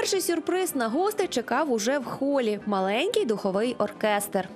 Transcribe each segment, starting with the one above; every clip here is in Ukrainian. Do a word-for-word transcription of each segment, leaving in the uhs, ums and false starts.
Перший сюрприз на гостей чекав уже в холі – маленький духовий оркестр.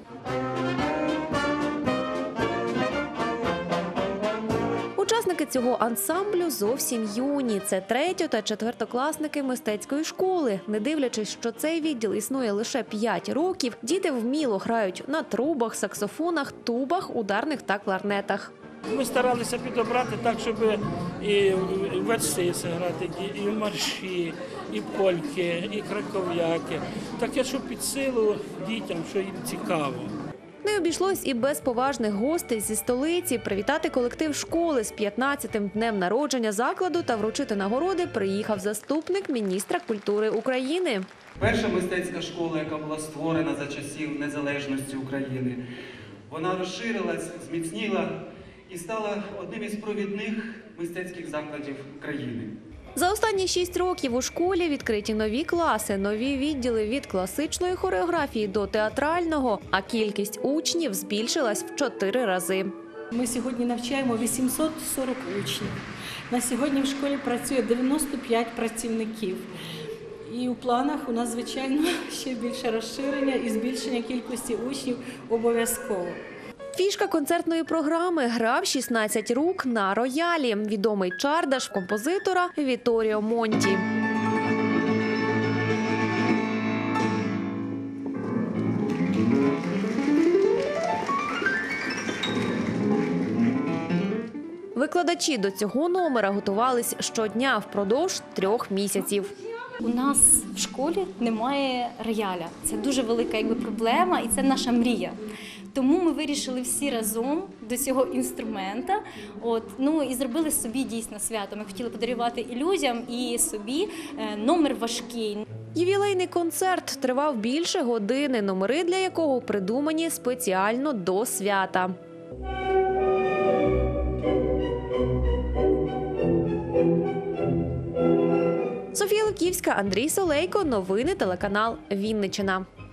Учасники цього ансамблю зовсім юні. Це третьо- та четвертокласники мистецької школи. Не дивлячись, що цей відділ існує лише п'ять років, діти вміло грають на трубах, саксофонах, тубах, ударних та кларнетах. Ми старалися підобрати так, щоб і верси грати, і марші, і польки, і краков'яки. Таке, що під силу дітям, що їм цікаво. Не обійшлось і без поважних гостей зі столиці. Привітати колектив школи з п'ятнадцятим днем народження закладу та вручити нагороди приїхав заступник міністра культури України. Перша мистецька школа, яка була створена за часів незалежності України, вона розширилась, зміцніла і стала одним із провідних мистецьких закладів країни. За останні шість років у школі відкриті нові класи, нові відділи від класичної хореографії до театрального, а кількість учнів збільшилась в чотири рази. Ми сьогодні навчаємо вісімсот сорок учнів. На сьогодні в школі працює дев'яносто п'ять працівників. І у планах у нас, звичайно, ще більше розширення і збільшення кількості учнів обов'язково. Фішка концертної програми грав шістнадцять рук на роялі. Відомий чардаш композитора Віторіо Монті. Викладачі до цього номера готувались щодня впродовж трьох місяців. У нас в школі немає рояля. Це дуже велика якби, проблема і це наша мрія. Тому ми вирішили всі разом до цього інструмента. От, ну, і зробили собі дійсно свято. Ми хотіли подарувати і людям, і собі. Номер важкий. Ювілейний концерт тривав більше години, номери для якого придумані спеціально до свята. Софія Луківська, Андрій Солейко. Новини телеканал Вінниччина.